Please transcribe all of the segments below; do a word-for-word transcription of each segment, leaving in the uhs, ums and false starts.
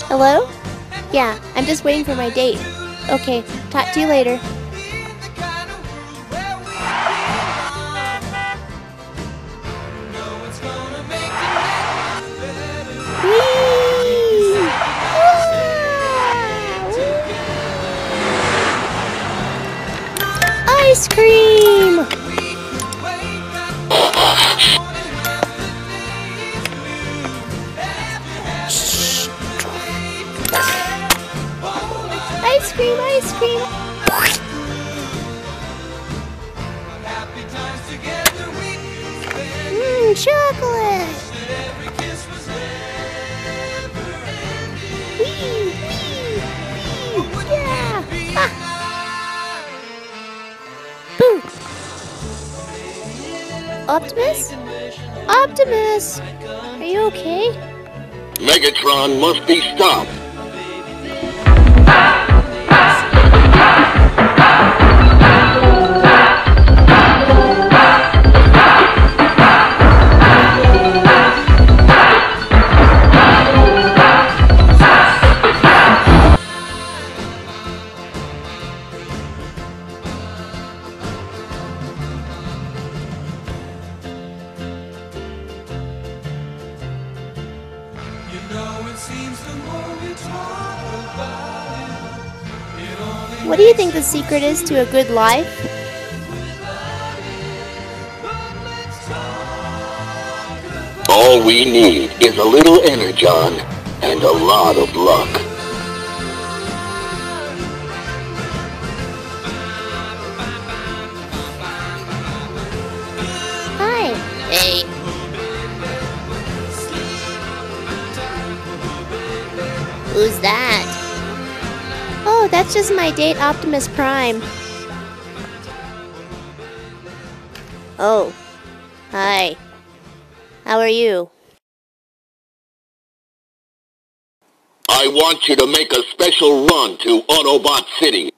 Hello? Yeah, I'm just waiting for my date. Okay, talk to you later. Whee! Ah! Ice cream! Ice cream, ice cream! Mmm, chocolate! Wee, wee, wee, yeah! Ah. Boom! Optimus? Optimus! Are you okay? Megatron must be stopped. What do you think the secret is to a good life? All we need is a little energon and a lot of luck. Hi. Hey. Who's that? Oh, that's just my date, Optimus Prime. Oh. Hi. How are you? I want you to make a special run to Autobot City.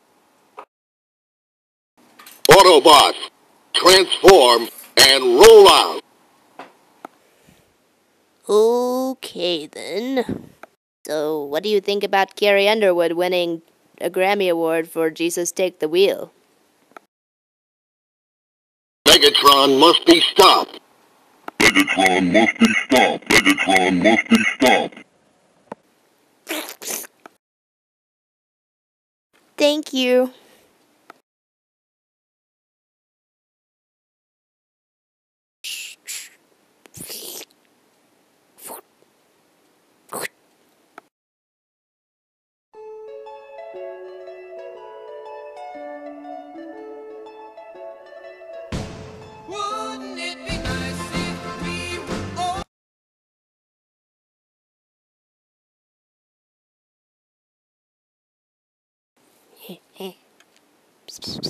Autobots, transform and roll out. Okay, then. So, what do you think about Carrie Underwood winning a Grammy Award for Jesus Take the Wheel? Megatron must be stopped. Megatron must be stopped. Megatron must be stopped. Thank you.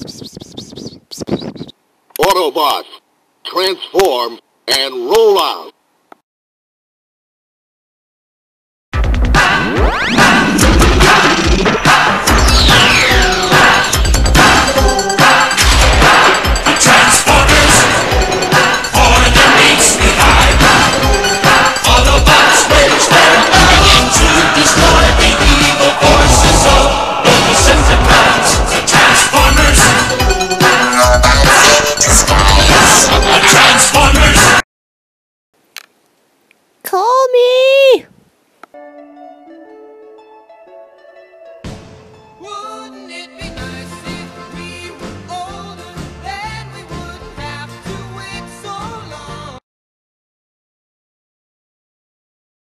Autobots, transform and roll out.